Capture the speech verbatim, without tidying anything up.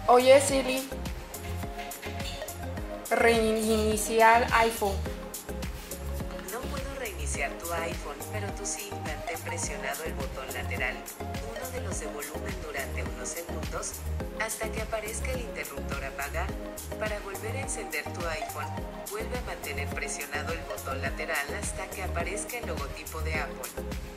Oye Siri, reiniciar iPhone. No puedo reiniciar tu iPhone, pero tú sí, mantén presionado el botón lateral, uno de los de volumen durante unos segundos, hasta que aparezca el interruptor apagar. Para volver a encender tu iPhone, vuelve a mantener presionado el botón lateral hasta que aparezca el logotipo de Apple.